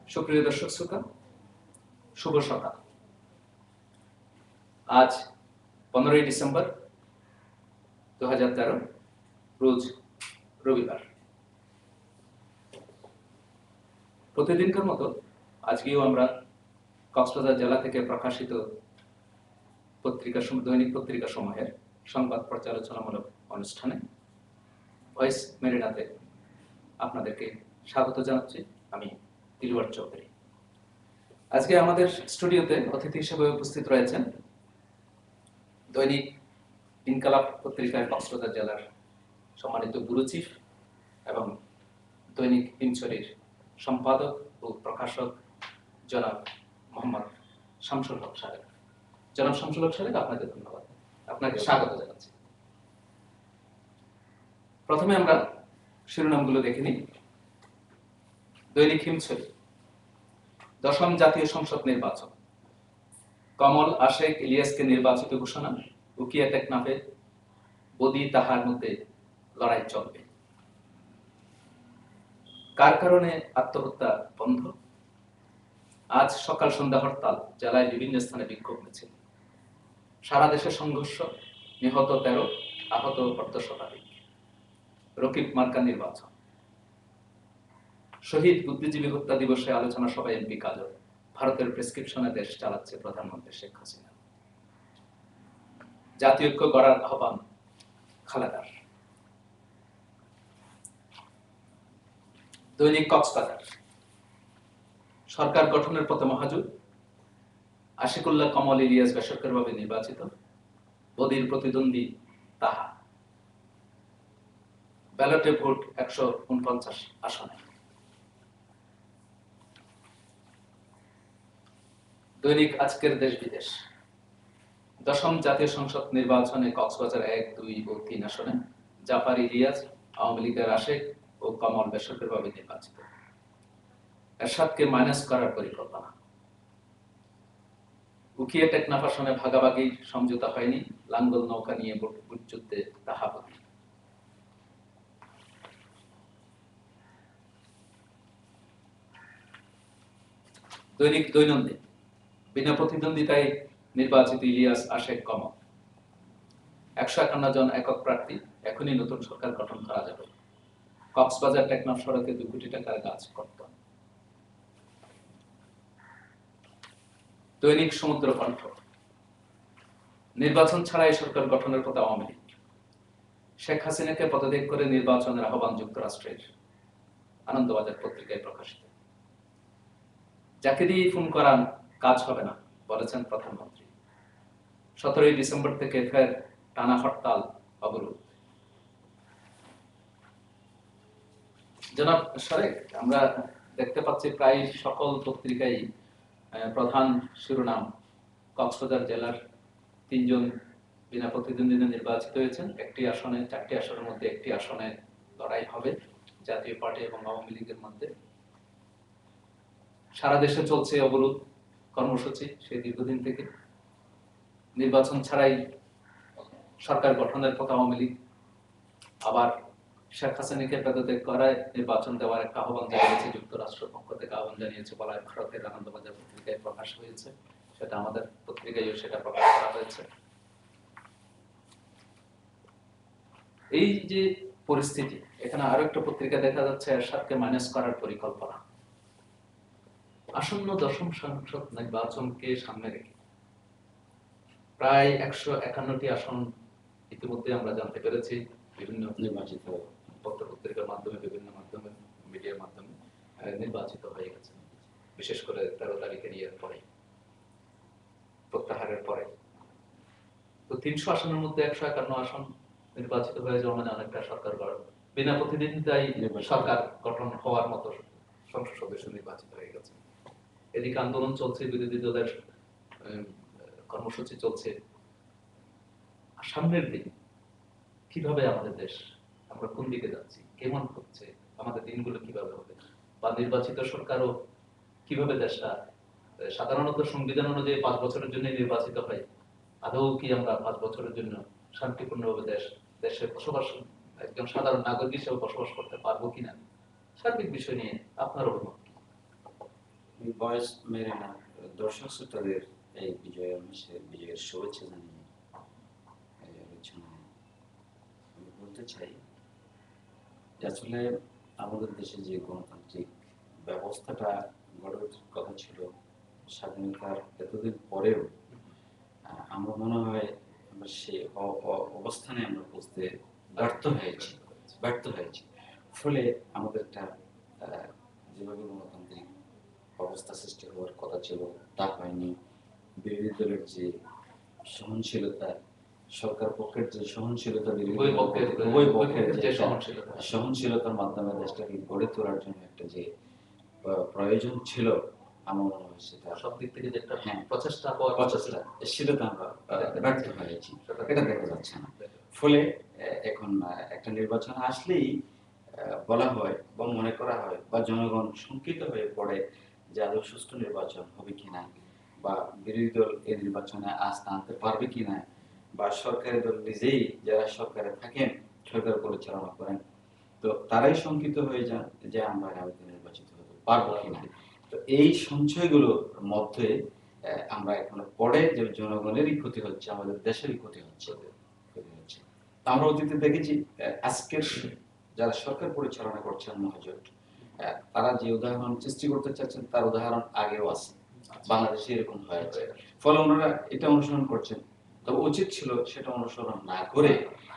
সুপ্রিয় দর্শক শ্রোতা, শুভ সকাল। আজ 15ই ডিসেম্বর 2013, রোজ রবিবার। প্রতিদিনকার মতো আজকেও আমরা কক্সবাজার জেলা থেকে প্রকাশিত দৈনিক পত্রিকা সমূহের সংবাদ পর্যালোচনামূলক অনুষ্ঠানে ভয়েস মেরিনাতে আপনাদেরকে স্বাগত জানাচ্ছি। আমি দিলওয়ার চৌধুরী। আজকে আমাদের স্টুডিওতে অতিথি হিসেবে উপস্থিত রয়েছেন দৈনিক ইনকালাব পত্রিকার কক্সবাজার জেলার সম্মানিত ব্যুরো চিফ এবং দৈনিক হিমছড়ির সম্পাদক ও প্রকাশক জনাব মোহাম্মদ শামসুল হক সাহেব। জনাব শামসুল হক সাহেব, আপনাকে ধন্যবাদ, আপনাকে স্বাগত জানাচ্ছি। প্রথমে আমরা শিরোনামগুলো দেখে নিই। দৈনিক হিমছড়ি, দশম জাতীয় সংসদ নির্বাচন, কমল আশেক ইলিয়াসকে নির্বাচিত ঘোষণা, উকিয়া টেকনাফে বদি তাহার মধ্যে লড়াই চলবে। কার কারণে আত্মহত্যা বন্ধ? আজ সকাল সন্ধ্যা হরতাল, জেলায় বিভিন্ন স্থানে বিক্ষোভ মিছিল। সারা দেশে সংঘর্ষ, নিহত 13, আহত অর্ধশতাধিক। রকিব মার্কা নির্বাচন। শহীদ বুদ্ধিজীবী হত্যা দিবসে আলোচনা সভায় এমপি কাজল, ভারতের প্রেসক্রিপশনে দেশ চালাচ্ছে প্রধানমন্ত্রী শেখ হাসিনা। জাতীয় ঐক্য গড়ার আহ্বান খালেদার। দৈনিক কক্সবাজার, সরকার গঠনের পথে মহাজোট, আশিকুল্লাহ কমল ইলিয়াস বেসরকারিভাবে নির্বাচিত, বদির প্রতিদ্বন্দ্বী তাহা। ব্যালটে ভোট 149 আসনে। দৈনিক আজকের দেশ বিদেশ, দশম জাতীয় সংসদ নির্বাচনে কক্সবাজার 1, 2 ও 3 আসনে জাফর ইলিয়াস, আওয়ামী লীগের আশেক ও কমল বেসরকারিভাবে নির্বাচিত। এরশাদকে মাইনাস করার পরিকল্পনা। উকিয়া টেকনাফ আসনে ভাগাভাগি সমঝোতা হয়নি, লাঙ্গল নৌকা নিয়ে ভোট যুদ্ধে তাহাবতী। দৈনিক দৈনন্দিন, বিনা প্রতিদ্বন্দ্বিতায় নির্বাচিত ইলিয়াস, আশেক, কমল। 151 জন একক প্রার্থী, এখনই নতুন সরকার গঠন করা যাবে। কক্সবাজার টেকনাফ সড়কে 2 কোটি টাকার গাছ কর্তন। দৈনিক সমুদ্র কণ্ঠ, নির্বাচন ছাড়াই সরকার গঠনের পথে আওয়ামী লীগ। শেখ হাসিনাকে পদত্যাগ করে নির্বাচনের আহ্বান যুক্তরাষ্ট্রের। আনন্দবাজার পত্রিকায় প্রকাশিত। যাকে দিয়ে ফোন করান কাজ হবে না বলেছেন প্রধানমন্ত্রী। 17ই ডিসেম্বর থেকে ফের টানা হরতাল, অবরোধ। জনাব সারেক, আমরা দেখতে পাচ্ছি প্রায় সকল পত্রিকায় প্রধান শিরোনাম কক্সবাজার জেলার 3 জন বিনা প্রতিদ্বন্দ্বিতা নির্বাচিত হয়েছেন। 4টি আসনের মধ্যে 1টি আসনে লড়াই হবে জাতীয় পার্টি এবং আওয়ামী লীগের মধ্যে। সারা দেশে চলছে অবরোধ কর্মসূচি সেই দীর্ঘদিন থেকে। নির্বাচন ছাড়াই সরকার গঠনের পথে আওয়ামী লীগ। আবার শেখ হাসিনাকে পদত্যাগ করায় নির্বাচন দেওয়ার একটা আহ্বান জানিয়েছে যুক্তরাষ্ট্রের পক্ষ থেকে, আহ্বান জানিয়েছে বলায় ভারতের আনন্দবাজার পত্রিকায় প্রকাশ হয়েছে। সেটা আমাদের পত্রিকায়ও সেটা প্রকাশ করা হয়েছে। এই যে পরিস্থিতি, এখানে আরো একটা পত্রিকা দেখা যাচ্ছে এরশাদকে মাইনাস করার পরিকল্পনা। আসন্ন দশম সংসদ নির্বাচনকে সামনে রেখে প্রায় 151টি আসন ইতিমধ্যে আমরা জানতে পেরেছি বিভিন্ন নির্বাচিত পত্র পত্রিকার মাধ্যমে, বিভিন্ন মাধ্যমে, মিডিয়ার মাধ্যমে নির্বাচিত হয়ে গেছে। বিশেষ করে 13 তারিখের পরে, প্রত্যাহারের পরে। তো 300 আসনের মধ্যে 151 আসন নির্বাচিত হয়ে যাওয়া মানে অনেকটা সরকার গঠন, বিনা প্রতিদ্বন্দ্বিতায় সরকার গঠন হওয়ার মতো সংসদ সদস্য নির্বাচিত হয়ে গেছে। এদিকে আন্দোলন চলছে, বিরোধী দলের কর্মসূচি চলছে। সামনের দিন কিভাবে আমাদের দেশ, আমরা কোন দিকে যাচ্ছি, কেমন হচ্ছে, আমাদের দিনগুলো কিভাবে হবে, বা নির্বাচিত সরকারও কিভাবে দেশটা, সাধারণত সংবিধান অনুযায়ী 5 বছরের জন্য নির্বাচিত হয়, আদৌ কি আমরা 5 বছরের জন্য শান্তিপূর্ণভাবে দেশে বসবাস, একজন সাধারণ নাগরিক হিসেবে বসবাস করতে পারবো কিনা, সার্বিক বিষয় নিয়ে আপনার অভিমত কি? বয়স মেরিনা দর্শক শ্রোতাদের এই বিজয়ের শুভেচ্ছা জানিয়ে এই আলোচনায় আমি বলতে চাই যে আসলে আমাদের দেশে যে গণতান্ত্রিক ব্যবস্থাটা গড়ে ওঠার কথা ছিল স্বাধীনতার এতদিন পরেও আমার মনে হয় আমরা সেই অবস্থানে আমরা বুঝতে ব্যর্থ হয়েছি। ফলে আমাদের একটা যেভাবে গণতান্ত্রিক অবস্থা সৃষ্টি হওয়ার কথা ছিল তা হয়নি। বিরোধী দলের যে সহনশীলতা, সরকার পক্ষের যে সহনশীলতা, উভয় পক্ষের যে সহনশীলতার মাধ্যমে দেশটাকে গড়ে তোলার জন্য একটা যে প্রয়োজন ছিল, আমার মনে হয় সেটা সব দিক থেকে যে একটা প্রচেষ্টা সেটা তো আমরা ব্যর্থ হয়েছি, এটা দেখা যাচ্ছে না। ফলে এখন একটা নির্বাচন আসলেই বলা হয় বা মনে করা হয় বা জনগণ শঙ্কিত হয়ে পড়ে যে আদৌ সুষ্ঠু নির্বাচন হবে কিনা, বা বিরোধী দল এই নির্বাচনে আস্থা আনতে পারবে কিনা, বা সরকারি দল নিজেই যারা সরকারে থাকেন, সরকার পরিচালনা করেন, তো তারাই শঙ্কিত হয়ে যান যে আমরা আগামীতে নির্বাচিত হতে পারবো কিনা। তো এই সঞ্চয়গুলোর মধ্যে আমরা এখনো পড়ে যে জনগণেরই ক্ষতি হচ্ছে, আমাদের দেশেরই ক্ষতি হচ্ছে। আমরা অতীতে দেখেছি আজকের যারা সরকার পরিচালনা করছেন মহাজোট, তারা যে উদাহরণ সৃষ্টি করতে চাচ্ছেন তার উদাহরণ আগেও আছে, বাংলাদেশে এরকম হয়েছে। ফলে ওনারা এটা অনুসরণ করছেন, তবে উচিত ছিল সেটা অনুসরণ না করে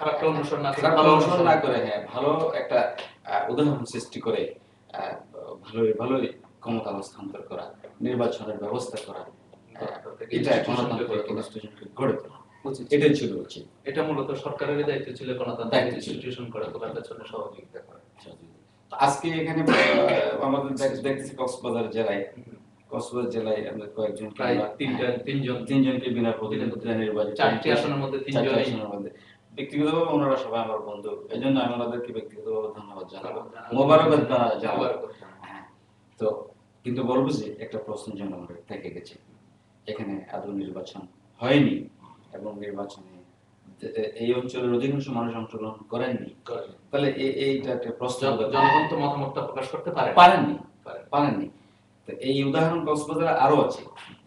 ভালো একটা উদাহরণ সৃষ্টি করে ভালোই ক্ষমতা হস্তান্তর করা, নির্বাচনের ব্যবস্থা করা, এটা গণতান্ত্রিক ইনস্টিটিউশনকে গড়ে তোলা এটাই ছিল উচিত। এটা মূলত সরকারের দায়িত্ব ছিল গণতান্ত্রিক ইনস্টিটিউশন গড়ে তোলার পেছনে সহযোগিতা করা। আজকে এখানে আমাদের দেখতেছি কক্সবাজার জেলায় আমরা কয়েকজন তিনজনকে বিনা প্রতিদ্বন্দ্বিতায় নির্বাচিত, 4টি আসনের মধ্যে 3 মধ্যে ব্যক্তিগতভাবে ওনারা সবাই আমার বন্ধু, এই জন্য আমি ওনাদেরকে ব্যক্তিগতভাবে ধন্যবাদ জানাবো, মোবারকবাদ জানাবো। তো কিন্তু বলবো যে একটা প্রশ্ন জনগণের থেকে গেছে, এখানে আদৌ নির্বাচন হয়নি এবং নির্বাচনে এই অঞ্চলের অধিকাংশ মানুষ অংশগ্রহণ করেননি, তাহলে এইটা একটা প্রশ্ন। জনগণ তো মতামতটা প্রকাশ করতে পারেননি। তো এই উদাহরণ কক্সবাজারে আরো আছে,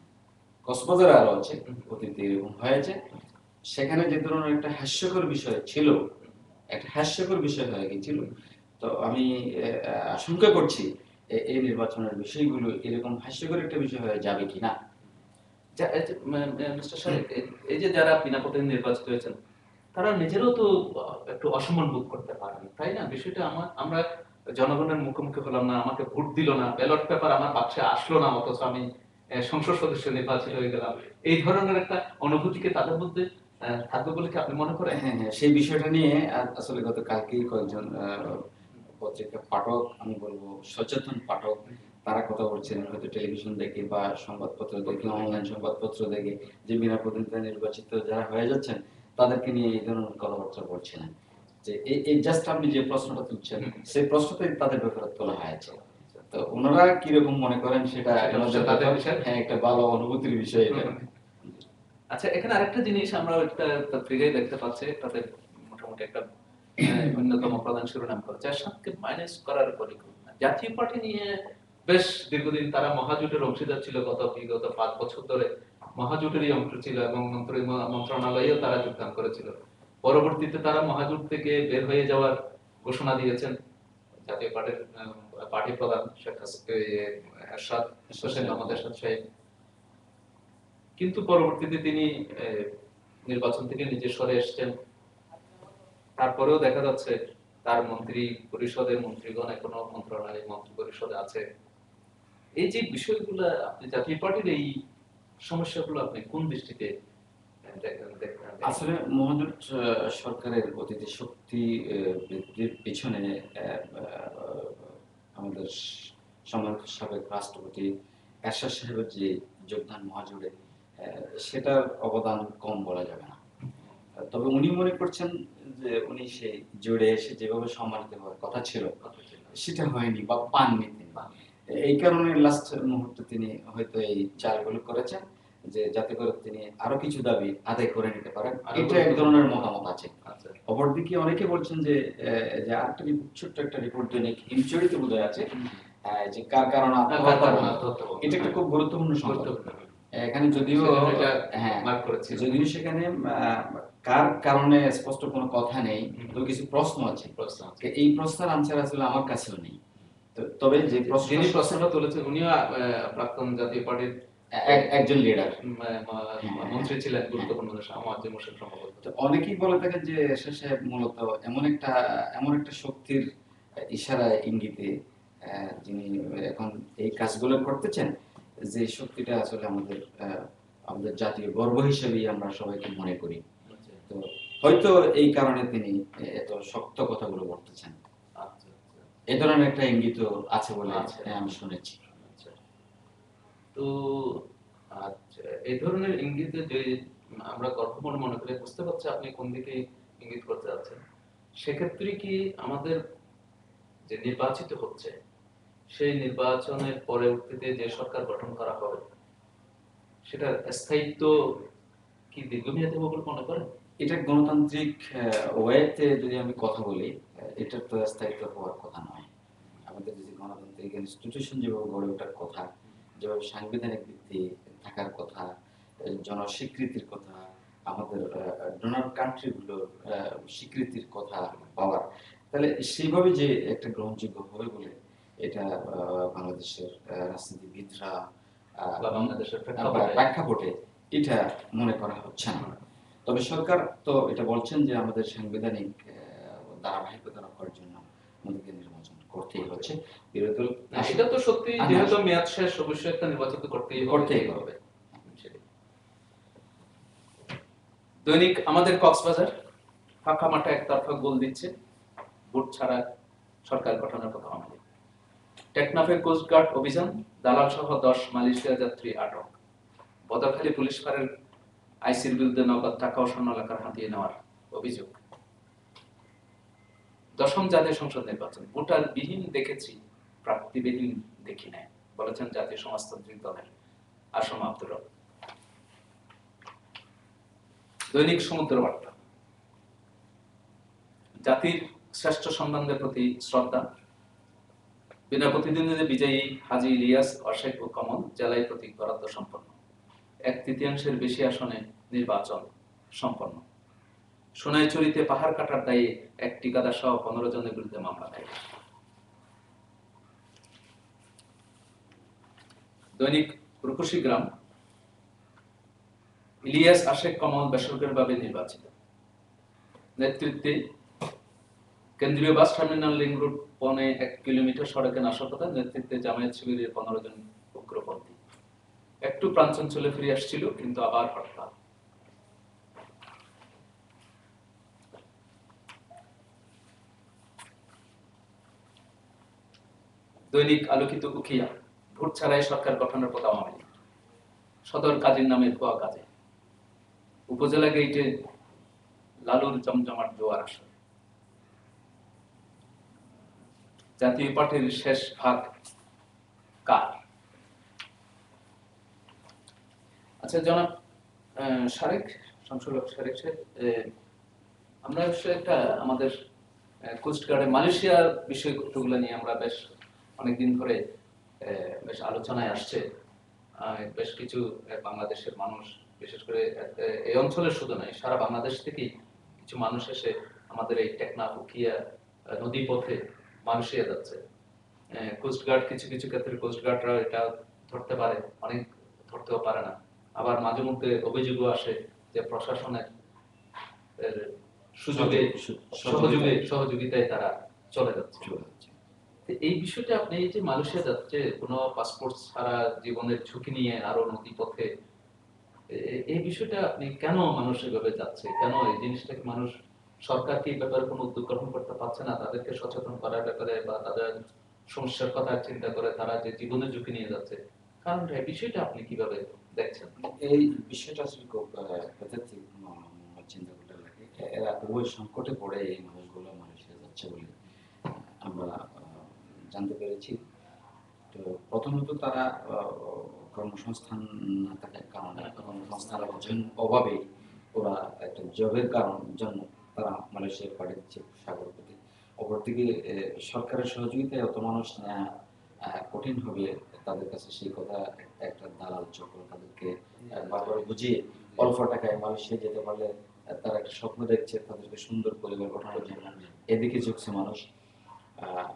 অতীতে এরকম হয়েছে। সেখানে যে ধরনের একটা হাস্যকর বিষয় হয়ে গেছিল। তো আমি আশঙ্কা করছি এই নির্বাচনের বিষয়গুলো এরকম হাস্যকর একটা বিষয় হয়ে যাবে কিনা। মিস্টার সাহেব, এই যে যারা বিনা প্রতিদ্বন্দ্বী নির্বাচিত হয়েছেন তারা নিজেরাও তো একটু অসম্মান বোধ করতে পারেন, তাই না? বিষয়টা আমরা জনগণের মুখোমুখি হলাম না, আমাকে ভোট দিল না, ব্যালট পেপার আমার বাক্সে আসলো না, অথচ আমি সংসদ সদস্য নির্বাচিত হয়ে গেলাম, এই ধরনের একটা অনুভূতিকে তাদের মধ্যে থাকবে বলে কি আপনি মনে করেন? হ্যাঁ, সেই বিষয়টা নিয়ে আসলে গতকালকেই কয়েকজন পত্রিকা পাঠক, আমি বলবো সচেতন পাঠক, তারা কথা বলছিলেন হয়তো টেলিভিশন দেখে বা সংবাদপত্র দেখে, অনলাইন সংবাদপত্র দেখে, যে বিনা প্রতিদ্বন্দ্বিতা নির্বাচিত যারা হয়ে যাচ্ছেন তাদেরকে নিয়ে এই ধরনের কথাবার্তা বলছিলেন। যে এই জাস্ট আপনি যে প্রশ্নটা তুলছেন সেই প্রশ্নটাই তাদের ব্যাপারে তোলা হয়েছে। তো ওনারা কিরকম মনে করেন সেটা তাদের বিষয়, হ্যাঁ, একটা ভালো অনুভূতির বিষয় এটা। আচ্ছা, এখানে আরেকটা জিনিস আমরা একটা পত্রিকায় দেখতে পাচ্ছি, তাদের মোটামুটি একটা অন্যতম প্রধান শিরোনাম করেছে এরশাদকে মাইনাস করার পরিকল্পনা। জাতীয় পার্টি নিয়ে বেশ দীর্ঘদিন তারা মহাজোটের অংশীদার ছিল, বিগত 5 বছর ধরে মহাজোটেরই অংশ ছিল এবং মন্ত্রণালয়েও তারা যোগদান করেছিল। পরবর্তীতে তারা মহাজোট থেকে বের হয়ে যাওয়ার ঘোষণা দিয়েছেন জাতীয় পার্টির পার্টি প্রধান এরশাদ সাহেব, কিন্তু পরবর্তীতে তিনি নির্বাচন থেকে নিজে সরে এসেছেন। তারপরেও দেখা যাচ্ছে তার মন্ত্রী পরিষদের মন্ত্রীগণ এখনো মন্ত্রণালয় মন্ত্রী পরিষদে আছে। এই যে বিষয়গুলো, আপনি জাতীয় পার্টির এই সমস্যাগুলো আপনি কোন দৃষ্টিতে দেখেন? আসলে মহাজোট সরকারের অতীতে শক্তি বৃদ্ধির পিছনে আমাদের সম্মানিত সাবেক রাষ্ট্রপতি এরশাদ সাহেবের যে যোগদান মহাজোটে, সেটার অবদান কম বলা যাবে না। তবে উনি মনে করছেন যে উনি সেই জোড়ে এসে যেভাবে সম্মানিত হওয়ার কথা ছিল সেটা হয়নি বা পাননি তিনি। এই কারণে লাস্ট মুহূর্তে তিনি হয়তো এই চালগুলো করেছেন যে যাতে করে তিনি আরো কিছু দাবি আদায় করে নিতে পারেন, এটা এক ধরনের মতামত আছে। অপরদিকে অনেকে বলছেন যে আরেকটা ছোট্ট একটা রিপোর্ট দৈনিক হিমচরিতে বোধহয় আছে, হ্যাঁ, যে কার কারণে আত্মহত্যা হলো, এটা একটা খুব গুরুত্বপূর্ণ সংবাদ। গুরুত্বপূর্ণ। এখানে যদিও সেজন্য এটা হ্যাঁ, মার্ক করেছি। যদিও সেখানে কার কারণে স্পষ্ট কোনো কথা নেই, হুম। তো কিছু প্রশ্ন আছে। প্রশ্ন আছে। এই প্রশ্নের আনসার আসলে আমার কাছেও নেই। তবে যে প্রশ্ন, যিনি প্রশ্নটা তুলেছেন উনিও প্রাক্তন জাতীয় পার্টির একজন লিডার, মন্ত্রী ছিলেন, গুরুত্বপূর্ণ আমাদের মোশন সম্ভবত। তো অনেকেই বলে থাকেন যে এরশাদ সাহেব মূলত এমন একটা শক্তির ইশারায় ইঙ্গিতে যিনি এখন এই কাজগুলো করতেছেন, যে শক্তিটা আসলে আমাদের জাতীয় গর্ব হিসেবেই আমরা সবাইকে মনে করি। তো হয়তো এই কারণে তিনি এত শক্ত কথাগুলো বলতেছেন। আচ্ছা, এই ধরনের একটা ইঙ্গিত আছে বলে আমি শুনেছি। তো আচ্ছা, এই ধরনের ইঙ্গিতে যে আমরা গর্বময় মনে করি, বুঝতে পারছি আপনি কোন দিকে ইঙ্গিত করতে যাচ্ছেন। সেক্ষেত্রে কি আমাদের যে নির্বাচিত হচ্ছে, সেই নির্বাচনের পরবর্তীতে যে সরকার গঠন করা হবে, সেটার স্থায়িত্ব কি দীর্ঘমেয়াদী হবে বলে মনে করেন? এটা গণতান্ত্রিক ওয়েতে যদি আমি কথা বলি, এটার তো স্থায়িত্ব হওয়ার কথা নয়। আমাদের যে গণতান্ত্রিক ইনস্টিটিউশন যেভাবে গড়ে ওঠার কথা, যেভাবে সাংবিধানিক ভিত্তি থাকার কথা, জনস্বীকৃতির কথা, আমাদের ডোনার কান্ট্রিগুলোর স্বীকৃতির কথা পাওয়ার, তাহলে সেইভাবে যে একটা গ্রহণযোগ্য হবে বলে এটা বাংলাদেশের রাজনীতিবিদরা বা বাংলাদেশের প্রেক্ষাপটে এটা মনে করা হচ্ছে না। তবে সরকার তো এটা বলছেন যে আমাদের সাংবিধানিক ধারাবাহিকতা রক্ষার জন্য আমাদেরকে নির্বাচন করতেই হচ্ছে। বিরোধী দল এটা তো সত্যি, যেহেতু মেয়াদ শেষ, অবশ্যই একটা নির্বাচন করতেই হবে। দৈনিক আমাদের কক্সবাজার ফাঁকা মাঠে একতরফা গোল দিচ্ছে, ভোট ছাড়া সরকার গঠনের কথা আমাদের। টেকনাফের কোস্টগার্ড অভিযান, দালাল সহ 10 মালয়েশিয়া যাত্রী আটক। বদরখালী পুলিশ ফাঁড়ির আইসির বিরুদ্ধে নগদ টাকা ও স্বর্ণ এলাকার হাতিয়ে নেওয়ার অভিযোগ। দশম জাতীয় সংসদ নির্বাচন, ভোটার বিহীন দেখেছি, প্রার্থীবিহীন দেখি নাই, বলেছেন জাতীয় সমাজতান্ত্রিক দলের আসম আব্দুর রব। দৈনিক সমুদ্র বার্তা, জাতির শ্রেষ্ঠ সন্তানদের প্রতি শ্রদ্ধা, বিনা প্রতিদ্বন্দ্বিতায় বিজয়ী হাজী ইলিয়াস, অশেখ ও কমল জেলায় প্রতীক বরাদ্দ সম্পন্ন। 1/3 বেশি আসনে নির্বাচন সম্পন্ন। সোনাইছড়িতে পাহাড় কাটার দায়ে এক ঠিকাদার সহ 15 জনের বিরুদ্ধে মামলা দায়ের। দৈনিক রূপসী গ্রাম, ইলিয়াস, আশেক, কমল বেসরকারিভাবে নির্বাচিত। নেতৃত্বে কেন্দ্রীয় bus terminal link route 1.5 kilometre সড়কে নাশকতা, নেতৃত্বে জামায়াত শিবিরের 15 জন উগ্রপন্থী। একটু প্রাণচঞ্চলে ফিরে আসছিল, কিন্তু আবার হরতাল। দৈনিক আলোকিত উখিয়া, ভোট ছাড়াই সরকার গঠনের কথা আওয়ামী লীগ। সদর কাজীর নামে ভুয়া কাজে। উপজেলা গেইটে লালুর জমজমাট জোয়ার আসর। জাতীয় পার্টির শেষ ভাগ কার? আচ্ছা জনাব শারেক, সংসদ শারেক সাহেব, আমরা একটা আমাদের কোস্টগার্ডে মালয়েশিয়ার বিষয়গুলো নিয়ে আমরা বেশ অনেকদিন ধরে বেশ আলোচনায় আসছে। বেশ কিছু বাংলাদেশের মানুষ, বিশেষ করে এই অঞ্চলের শুধু নয়, সারা বাংলাদেশ থেকেই কিছু মানুষ এসে আমাদের এই টেকনাফ উখিয়া নদী পথে মালয়েশিয়া যাচ্ছে। কোস্টগার্ড কিছু কিছু ক্ষেত্রে কোস্টগার্ডরা এটা ধরতে পারে, অনেক ধরতেও পারে না। আবার মাঝে মধ্যে অভিযোগও আসে যে প্রশাসনের সহযোগিতায় তারা চলে যাচ্ছে। এই বিষয়টা আপনি এই যে মালয়েশিয়া যাচ্ছে কোনো পাসপোর্ট ছাড়া, জীবনের ঝুঁকি নিয়ে আরো নদী পথে, এই বিষয়টা আপনি কেন মানুষ এভাবে যাচ্ছে, কেন এই জিনিসটাকে মানুষ, সরকার কি এই ব্যাপারে কোনো উদ্যোগ গ্রহণ করতে পারছে না তাদেরকে সচেতন করার ব্যাপারে, বা তাদের সমস্যার কথা চিন্তা করে তারা যে জীবনের ঝুঁকি নিয়ে যাচ্ছে, কারণ এই বিষয়টা আপনি কিভাবে দেখছেন? এই বিষয়টা আসলে খুব চিন্তা করতে লাগে। এরা খুবই সংকটে পড়ে এই মানুষগুলো মালয়েশিয়া যাচ্ছে বলে আমরা জানতে পেরেছি। তো প্রথমত তারা কর্মসংস্থান না থাকার কারণে, কর্মসংস্থানের অভাবে ওরা একটা জবের জন্য তারা মালয়েশিয়া পাঠিয়ে দিচ্ছে সাগর পথে। অপরদিকে সরকারের সহযোগিতায় অত মানুষ নেওয়া কঠিন হবে তাদের কাছে সেই কথা। একটা দালাল চক্র তাদেরকে বারবার বুঝিয়ে অল্প টাকায় মালয়েশিয়া যেতে পারলে তারা একটা স্বপ্ন দেখছে তাদেরকে সুন্দর পরিবার গঠনের জন্য, এদিকে ঝুঁকছে মানুষ। আহ,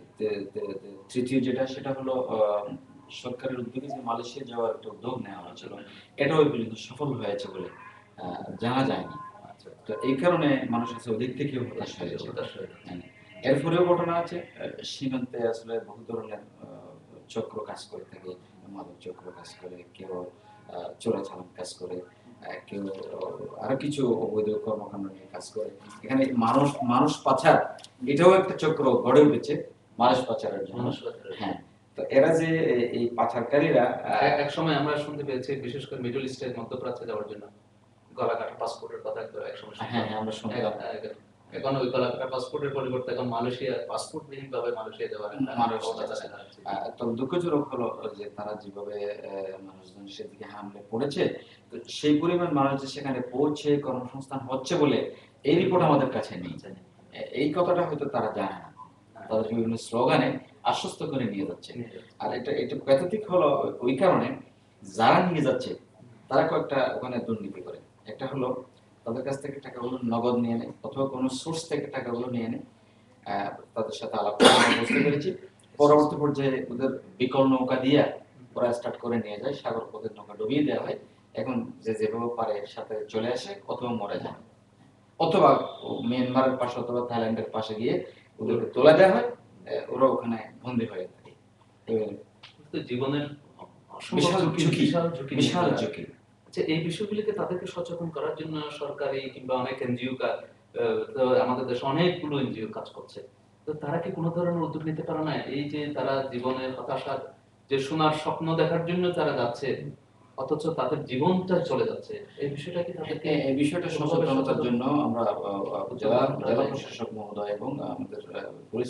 তৃতীয় যেটা সেটা হলো সরকারের উদ্যোগে যে মালয়েশিয়া যাওয়ার একটা উদ্যোগ নেওয়া হয়েছিল, এটাও এই পর্যন্ত সফল হয়েছে বলে জানা যায়নি। আচ্ছা, তো এই কারণে মানুষ আছে ওদিক থেকেও হতাশ হয়েছে। হ্যাঁ। এরপরেও ঘটনা আছে, সীমান্তে আসলে বহু ধরনের চক্র কাজ করে থাকে, মাদক চক্র কাজ করে, কেউ চোরাচালান কাজ করে, কেউ আরো কিছু অবৈধ কর্মকাণ্ড নিয়ে কাজ করে। এখানে মানুষ মানুষ পাচার, এটাও একটা চক্র গড়ে উঠেছে মানুষ পাচারের জন্য। হ্যাঁ, তো এরা যে এই পাচারকারীরা এক সময় আমরা শুনতে পেয়েছি বিশেষ করে মিডল ইস্টের মধ্যপ্রাচ্যে যাওয়ার জন্য গলা কাটা পাসপোর্টের কথা এক সময় হ্যাঁ হ্যাঁ আমরা শুনলাম এখন ওই গলা কাটা পাসপোর্টের পরিবর্তে এখন মালয়েশিয়া পাসপোর্ট বিহীন ভাবে মালয়েশিয়া যাওয়ার মানুষ তো দুঃখজনক হলো যে তারা যেভাবে মানুষজন সেদিকে হামলে পড়েছে, তো সেই পরিমাণ মানুষ যে সেখানে পৌঁছে কর্মসংস্থান হচ্ছে বলে এই রিপোর্ট আমাদের কাছে নেই। এই কথাটা হয়তো তারা জানে না, তাদের বিভিন্ন স্লোগানে আশ্বস্ত করে নিয়ে যাচ্ছে। আর এটা এটা প্যাথেটিক হলো ওই কারণে যারা নিয়ে যাচ্ছে তারা কয়েকটা ওখানে দুর্নীতি করে। একটা হলো তাদের কাছ থেকে টাকাগুলো নগদ নিয়ে নেয় অথবা কোনো সোর্স থেকে টাকাগুলো নিয়ে নেয়, তাদের সাথে আলাপ করে আমরা বুঝতে পেরেছি। পরবর্তী পর্যায়ে ওদের বিকল নৌকা দিয়ে ওরা স্টার্ট করে নিয়ে যায়, সাগর পথের নৌকা ডুবিয়ে দেওয়া হয়। এখন যে যেভাবে পারে সাথে চলে আসে অথবা মরে যায়, অথবা মিয়ানমারের পাশে অথবা থাইল্যান্ডের পাশে গিয়ে ওদেরকে তোলা দেওয়া হয়, ওরা ওখানে বন্দী হয়ে থাকে। জীবনের বিশাল ঝুঁকি, বিশাল ঝুঁকি। আচ্ছা, এই বিষয়গুলিকে তাদেরকে সচেতন করার জন্য সরকারি কিংবা অনেক এনজিও আমাদের দেশে অনেকগুলো এনজিও কাজ করছে, তো তারা কি কোনো ধরনের উদ্যোগ নিতে পারে না? এই যে তারা জীবনের হতাশার যে সোনার স্বপ্ন দেখার জন্য তারা যাচ্ছে অথচ তাদের জীবনটা চলে যাচ্ছে, এই বিষয়টা কি তাদেরকে এই বিষয়টা সচেতনতার জন্য আমরা জেলা জেলা প্রশাসক মহোদয় এবং আমাদের পুলিশ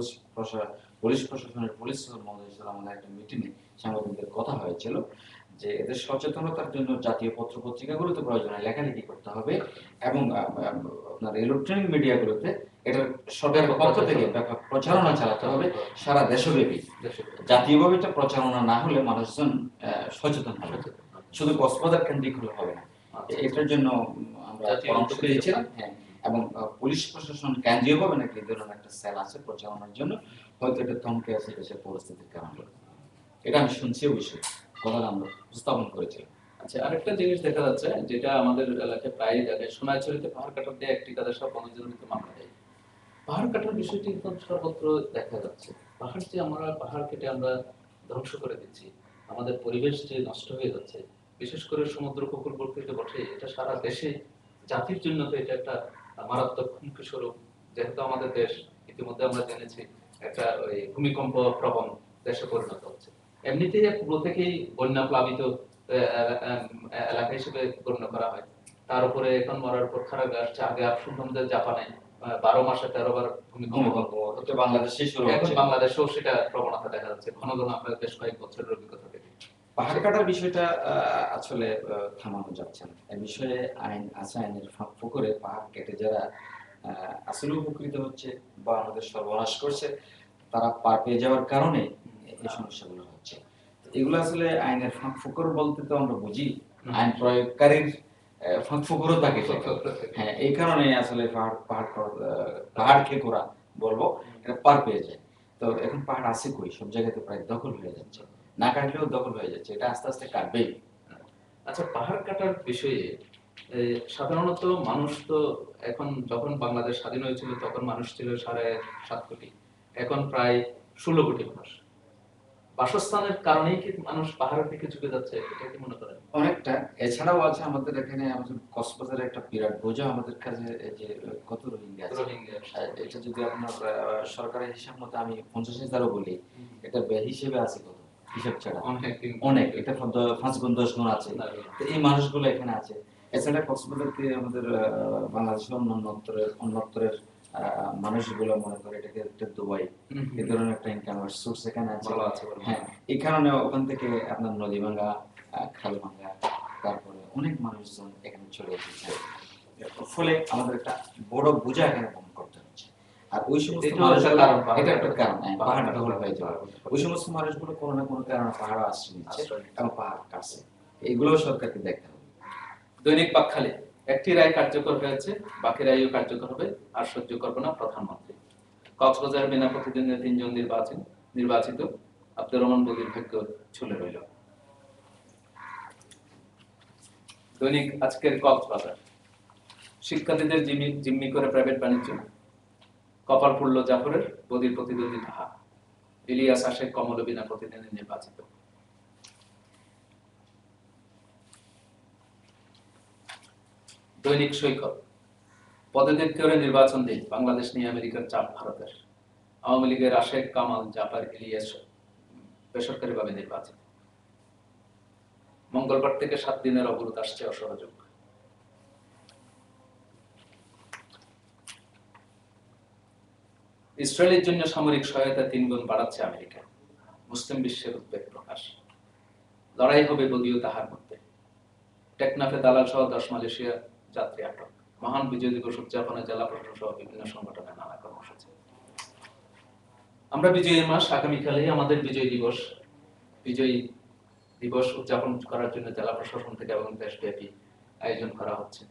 পুলিশ প্রশাসনের পুলিশ মহোদয় সাথে আমাদের একটা মিটিংয়ে সাংবাদিকদের কথা হয়েছিল যে এদের সচেতনতার জন্য জাতীয় পত্র পত্রিকাগুলোতে প্রয়োজনে লেখালেখি করতে হবে এবং আপনার ইলেকট্রনিক মিডিয়াগুলোতে এটার সরকারের পক্ষ থেকে ব্যাপক প্রচারণা চালাতে হবে সারা দেশব্যাপী। জাতীয়ভাবে এটা প্রচারণা না হলে মানুষজন সচেতন হবে, শুধু কক্সবাজার কেন্দ্রিক হলে হবে না। এটার জন্য আমরা পরামর্শ দিয়েছিলাম। হ্যাঁ, এবং পুলিশ প্রশাসন কেন্দ্রীয়ভাবে নাকি এই ধরনের একটা সেল আছে প্রচারণার জন্য, হয়তো এটা থমকে আছে দেশের পরিস্থিতির কারণে। এটা আমি শুনছি অবশ্যই, কথা আমরা উপস্থাপন করেছিলাম। আচ্ছা, আরেকটা জিনিস দেখা যাচ্ছে যেটা আমাদের এলাকায় প্রায়ই দেখে, সোনাইছড়িতে পাহাড় কাটার দিয়ে একটি কাদের সব বনজমিতে মামলা দেয়। পাহাড় কাটার বিষয়টি একদম সর্বত্র দেখা যাচ্ছে। পাহাড় যে আমরা পাহাড় কেটে আমরা ধ্বংস করে দিচ্ছি, আমাদের পরিবেশ যে নষ্ট হয়ে যাচ্ছে, বিশেষ করে সমুদ্র উপকূলবর্তীতে বসে, এটা সারা দেশে জাতির জন্য তো এটা একটা মারাত্মক হুমকি স্বরূপ। যেহেতু আমাদের দেশ ইতিমধ্যে আমরা জেনেছি একটা ওই ভূমিকম্প প্রবণ দেশে পরিণত হচ্ছে, এমনিতেই পূর্ব থেকেই বন্যা প্লাবিত এলাকা হিসেবে গণ্য করা হয়। তার উপরে এখন মরার পর খারাপ আসছে। আগে শুনতাম যে জাপানে 12 মাসে 13 বার ভূমিকম্প হচ্ছে, বাংলাদেশে শুরু এখন হচ্ছে। বাংলাদেশেও সেটা প্রবণতা দেখা যাচ্ছে ঘন ঘন, আপনার বেশ কয়েক বছরের অভিজ্ঞতা থেকে। পাহাড় কাটার বিষয়টা আসলে থামানো যাচ্ছে না। এই বিষয়ে আইন আছে, আইনের ফাঁক ফোকরে পাহাড় কেটে যারা আসলে উপকৃত হচ্ছে বা আমাদের সর্বনাশ করছে, তারা পার পেয়ে যাওয়ার কারণে এই সমস্যাগুলো হচ্ছে। এগুলো আসলে আইনের ফাঁক ফোকর বলতে তো আমরা বুঝি আইন প্রয়োগকারীর ফাঁক ফোকরও থাকে। হ্যাঁ, এই কারণে আসলে পাহাড়কে করা বলবো, এটা পার পেয়ে যায়। তো এখন পাহাড় আছে কই, সব জায়গাতে প্রায় দখল হয়ে যাচ্ছে, না কাটলেও দখল হয়ে যাচ্ছে, এটা আস্তে আস্তে কাটবেই। আচ্ছা, পাহাড় কাটার বিষয়ে সাধারণত মানুষ তো এখন, যখন বাংলাদেশ স্বাধীন হয়েছিল তখন মানুষ ছিল 7.5 কোটি, এখন প্রায় 16 কোটি মানুষ। বাসস্থানের কারণেই কি মানুষ পাহাড়ের দিকে ঝুঁকে যাচ্ছে, এটা কি মনে করেন? অনেকটা। এছাড়াও আছে আমাদের এখানে, আমাদের কক্সবাজারে একটা বিরাট বোঝা আমাদের কাছে, এই যে কত রোহিঙ্গা আছে। এটা যদি আপনার সরকারের হিসাব মতো আমি 50,000ও বলি, এটা হিসেবে আছে কত, হিসাব ছাড়া অনেক, এটা 5 গুণ 10 গুণ আছে। তো এই মানুষগুলো এখানে আছে। এছাড়া কক্সবাজারকে আমাদের বাংলাদেশের অন্যত্রের মানুষগুলো মনে করে এটাকে একটা দুবাই, এই ধরনের একটা ইনকাম সোর্স এখানে আছে। হ্যাঁ, এই কারণে ওখান থেকে আপনার নদীভাঙ্গা, খালভাঙ্গা, তারপরে অনেক মানুষজন এখানে চলে এসেছে। ফলে আমাদের একটা বড় বোঝা এখানে বহন করতে হচ্ছে। আর ওই সমস্ত এটাও মানুষ একটা কারণ, এটা একটা কারণ, পাহাড় পাহাড় কাটা দখল হয়ে হয়ে যাওয়া। যাওয়া। ওই সমস্ত মানুষগুলো কোনো না কোনো কারণে পাহাড় আশ্রয় নিচ্ছে আশ্রয় নিচ্ছে। এবং পাহাড় কাটছে, এগুলোও সরকারকে দেখতে হবে। দৈনিক পাকখালি, একটি রায় কার্যকর হয়েছে, বাকি রায়ও কার্যকর হবে, আর সহ্য করবে না প্রধানমন্ত্রী। কক্সবাজার বিনা প্রতিদ্বন্দ্বী 3 জন নির্বাচিত, আব্দুর রহমান বদির ভাগ্য ঝুলে রইল। দৈনিক আজকের কক্সবাজার, শিক্ষার্থীদের জিম্মি করে প্রাইভেট বাণিজ্য, কপাল পুড়ল জাফরের, বদির প্রতিদ্বন্দ্বী তাহা, ইলিয়াস আশেক কমল বিনা প্রতিদ্বন্দ্বী নির্বাচিত। দৈনিক সৈকত, পদত্যাগ করে নির্বাচন দিন, বাংলাদেশ নিয়ে আমেরিকার চাপ ভারতের। আওয়ামী লীগের আশেক কামাল জাফর ইলিয়াস বেসরকারিভাবে নির্বাচিত। মঙ্গলবার থেকে 7 দিনের অবরোধ আসছে অসহযোগ। ইসরায়েলের জন্য সামরিক সহায়তা 3 গুণ বাড়াচ্ছে আমেরিকা, মুসলিম বিশ্বের উদ্বেগ প্রকাশ। লড়াই হবে বদিও তাহার মধ্যে। টেকনাফে দালাল সহ 10 মালয়েশিয়া যাত্রী আটক। মহান বিজয় দিবস উদযাপনে জেলা প্রশাসন সহ বিভিন্ন সংগঠনের নানা কর্মসূচি। আমরা বিজয়ের মাস, আগামীকালেই আমাদের বিজয় দিবস উদযাপন করার জন্য জেলা প্রশাসন থেকে এবং দেশব্যাপী আয়োজন করা হচ্ছে।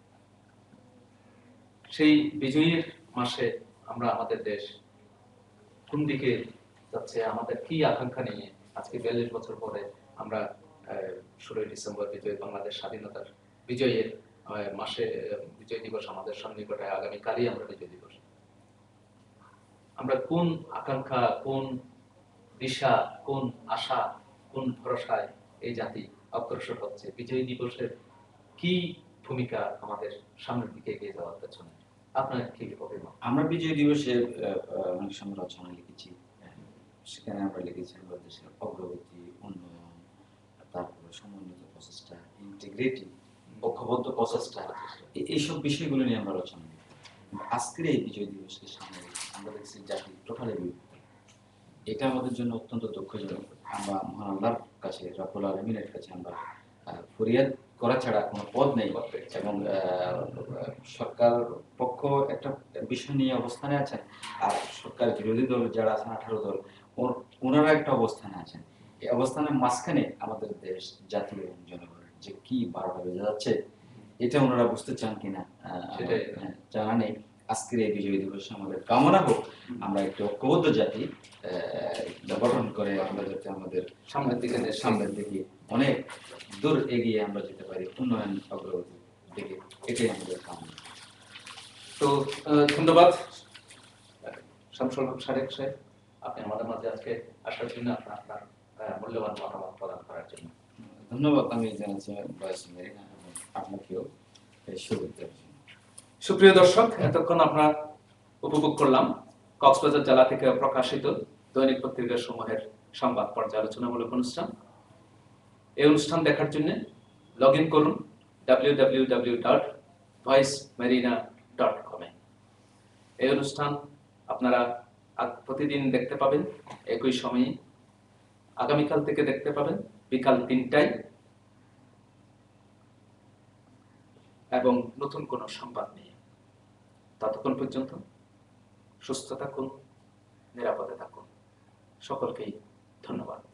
সেই বিজয়ের মাসে আমরা আমাদের দেশ কোন দিকে যাচ্ছে, আমাদের কি আকাঙ্ক্ষা নিয়ে আজকে 42 বছর পরে আমরা 16 ডিসেম্বর বাংলাদেশ স্বাধীনতার বিজয়ের মাসে বিজয় দিবস আমাদের সন্নিকটে, আগামীকালই আমরা বিজয় দিবস। আমরা কোন আকাঙ্ক্ষা, কোন দিশা, কোন আশা, কোন ভরসায় এই জাতি অগ্রসর হচ্ছে? বিজয় দিবসের কি ভূমিকা আমাদের সামনের দিকে এগিয়ে যাওয়ার পেছনে? আপনার কি অভিমত? আমরা বিজয় দিবসে অনেক সময় রচনা লিখেছি, সেখানে আমরা লিখেছি আমরা দেশের অগ্রগতি, উন্নয়ন, তারপরে সমন্বিত প্রচেষ্টা, ইন্টিগ্রেটিভ, ঐক্যবদ্ধ প্রচেষ্টা, এইসব বিষয়গুলো নিয়ে আমরা রচনা লিখি। আজকের এই বিজয় দিবসকে সামনে রেখে আমরা দেখছি জাতি টোটালি বিভক্ত। এটা আমাদের জন্য অত্যন্ত দুঃখজনক। আমরা মহান আল্লাহর কাছে, রব্বুল আলামিনের কাছে আমরা ফরিয়াদ করা ছাড়া কোনো পথ নেই। এবং সরকার পক্ষ একটা বিষয় নিয়ে অবস্থানে আছেন, আর সরকার বিরোধী দল যারা আছেন 18 দল, ওনারা একটা অবস্থানে আছেন। এই অবস্থানের মাঝখানে আমাদের দেশ, জাতি এবং জনগণের যে কি 12টা বেজে যাচ্ছে, এটা ওনারা বুঝতে চান কিনা সেটাই জানা নেই। আজকের এই বিজয় দিবসে আমাদের কামনা হোক আমরা একটা ঐক্যবদ্ধ জাতি গঠন করে আমরা যাতে আমাদের সামনের দিকে অনেক দূর এগিয়ে আমরা যেতে পারি, উন্নয়ন অগ্রগতির দিকে, এটাই আমাদের কামনা। তো ধন্যবাদ শামসুল হক সারেক সাহেব, আপনি আমাদের মাঝে আজকে আসার জন্য, আপনার মূল্যবান মতামত প্রদান করার জন্য ধন্যবাদ। আমি জানাচ্ছি ভয়েস আমেরিকা এবং আপনাকেও শুভেচ্ছা। সুপ্রিয় দর্শক, এতক্ষণ আমরা উপভোগ করলাম কক্সবাজার জেলা থেকে প্রকাশিত দৈনিক পত্রিকা সমূহের সংবাদ পর্যালোচনামূলক অনুষ্ঠান। এই অনুষ্ঠান দেখার জন্য লগ ইন করুন www.voicemarina.com-এ। এই অনুষ্ঠান আপনারা প্রতিদিন দেখতে পাবেন একই সময়ে। আগামীকাল থেকে দেখতে পাবেন বিকাল 3টায়, এবং নতুন কোনো সংবাদ নিয়ে। ততক্ষণ পর্যন্ত সুস্থ থাকুন, নিরাপদে থাকুন। সকলকেই ধন্যবাদ।